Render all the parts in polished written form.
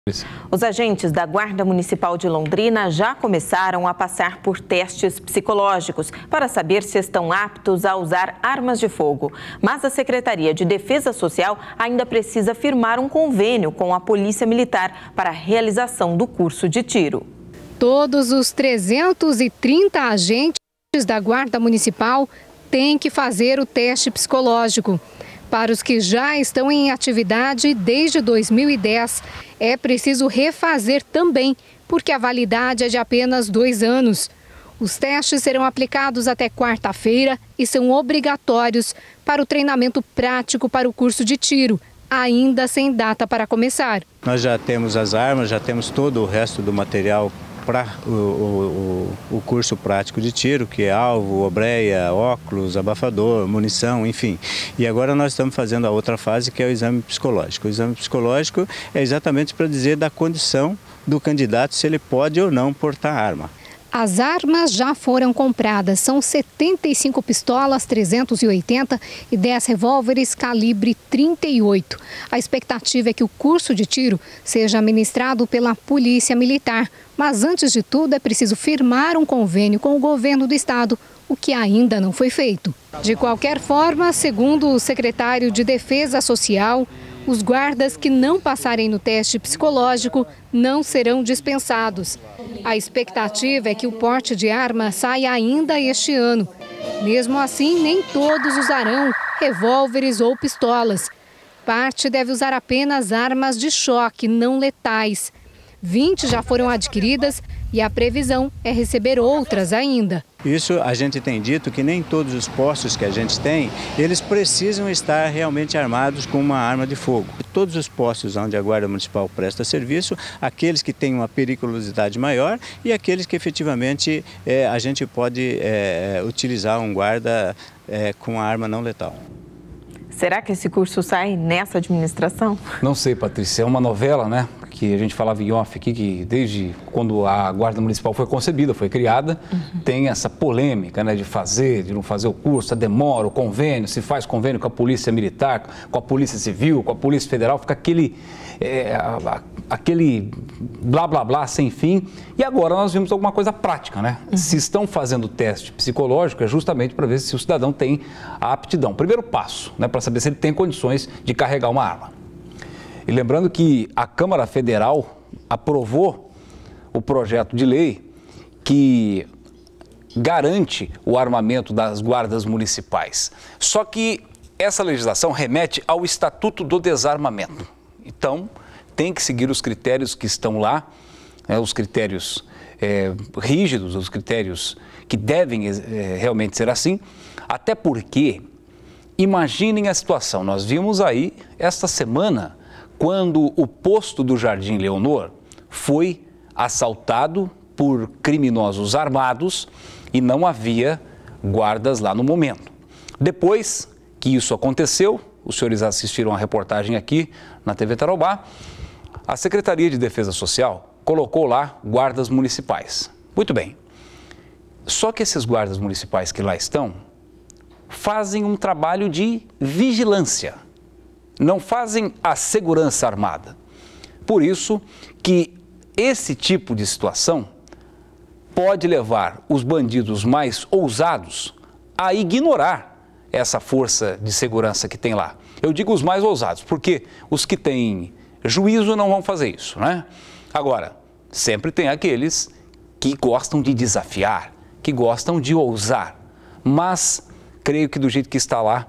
Os agentes da Guarda Municipal de Londrina já começaram a passar por testes psicológicos para saber se estão aptos a usar armas de fogo. Mas a Secretaria de Defesa Social ainda precisa firmar um convênio com a Polícia Militar para a realização do curso de tiro. Todos os 330 agentes da Guarda Municipal têm que fazer o teste psicológico. Para os que já estão em atividade desde 2010, é preciso refazer também, porque a validade é de apenas 2 anos. Os testes serão aplicados até quarta-feira e são obrigatórios para o treinamento prático para o curso de tiro, ainda sem data para começar. Nós já temos as armas, já temos todo o resto do material para o curso prático de tiro, que é alvo, obreia, óculos, abafador, munição, enfim. E agora nós estamos fazendo a outra fase, que é o exame psicológico. O exame psicológico é exatamente para dizer da condição do candidato, se ele pode ou não portar arma. As armas já foram compradas, são 75 pistolas 380 e 10 revólveres calibre 38. A expectativa é que o curso de tiro seja ministrado pela Polícia Militar, mas antes de tudo é preciso firmar um convênio com o governo do estado, o que ainda não foi feito. De qualquer forma, segundo o secretário de Defesa Social, os guardas que não passarem no teste psicológico não serão dispensados. A expectativa é que o porte de arma saia ainda este ano. Mesmo assim, nem todos usarão revólveres ou pistolas. Parte deve usar apenas armas de choque não letais. 20 já foram adquiridas e a previsão é receber outras ainda. Isso a gente tem dito que nem todos os postos que a gente tem, eles precisam estar realmente armados com uma arma de fogo. Todos os postos onde a Guarda Municipal presta serviço, aqueles que têm uma periculosidade maior e aqueles que efetivamente a gente pode utilizar um guarda com a arma não letal. Será que esse curso sai nessa administração? Não sei, Patrícia. É uma novela, né? Que a gente falava em off aqui, que desde quando a Guarda Municipal foi concebida, foi criada, tem essa polêmica, né? De fazer, de não fazer o curso, a demora, o convênio, se faz convênio com a Polícia Militar, com a Polícia Civil, com a Polícia Federal, fica aquele blá, blá, blá sem fim. E agora nós vimos alguma coisa prática, né? Se estão fazendo teste psicológico, é justamente para ver se o cidadão tem a aptidão. Primeiro passo, né? Para saber se ele tem condições de carregar uma arma. E lembrando que a Câmara Federal aprovou o projeto de lei que garante o armamento das guardas municipais. Só que essa legislação remete ao Estatuto do Desarmamento. Então, tem que seguir os critérios que estão lá, né, os critérios rígidos, os critérios que devem realmente ser assim, até porque, imaginem a situação, nós vimos aí esta semana, quando o posto do Jardim Leonor foi assaltado por criminosos armados e não havia guardas lá no momento. Depois que isso aconteceu, os senhores assistiram a reportagem aqui na TV Tarobá, a Secretaria de Defesa Social colocou lá guardas municipais. Muito bem. Só que esses guardas municipais que lá estão fazem um trabalho de vigilância. Não fazem a segurança armada. Por isso que esse tipo de situação pode levar os bandidos mais ousados a ignorar essa força de segurança que tem lá. Eu digo os mais ousados, porque os que têm juízo não vão fazer isso, né? Agora, sempre tem aqueles que gostam de desafiar, que gostam de ousar, mas creio que do jeito que está lá,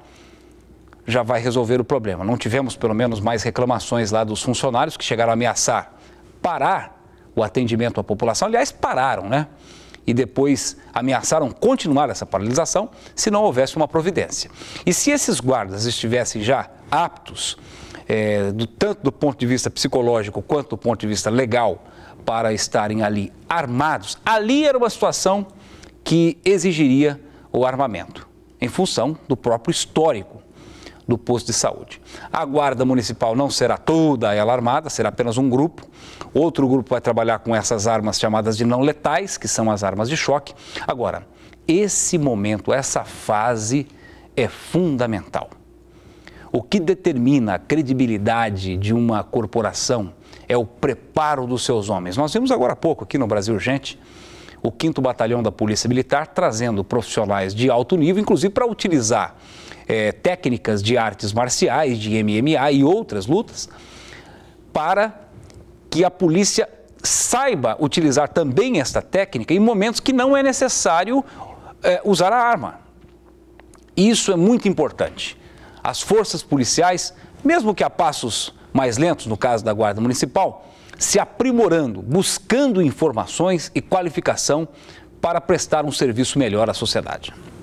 já vai resolver o problema. Não tivemos, pelo menos, mais reclamações lá dos funcionários que chegaram a ameaçar parar o atendimento à população. Aliás, pararam, né? E depois ameaçaram continuar essa paralisação se não houvesse uma providência. E se esses guardas estivessem já aptos, tanto do ponto de vista psicológico quanto do ponto de vista legal, para estarem ali armados, ali era uma situação que exigiria o armamento, em função do próprio histórico do posto de saúde. A Guarda Municipal não será toda ela armada, será apenas um grupo. Outro grupo vai trabalhar com essas armas chamadas de não letais, que são as armas de choque. Agora, esse momento, essa fase é fundamental. O que determina a credibilidade de uma corporação é o preparo dos seus homens. Nós vimos agora há pouco, aqui no Brasil Urgente, o 5º Batalhão da Polícia Militar trazendo profissionais de alto nível, inclusive para utilizar técnicas de artes marciais, de MMA e outras lutas, para que a polícia saiba utilizar também esta técnica em momentos que não é necessário usar a arma. Isso é muito importante. As forças policiais, mesmo que a passos mais lentos, no caso da Guarda Municipal, se aprimorando, buscando informações e qualificação para prestar um serviço melhor à sociedade.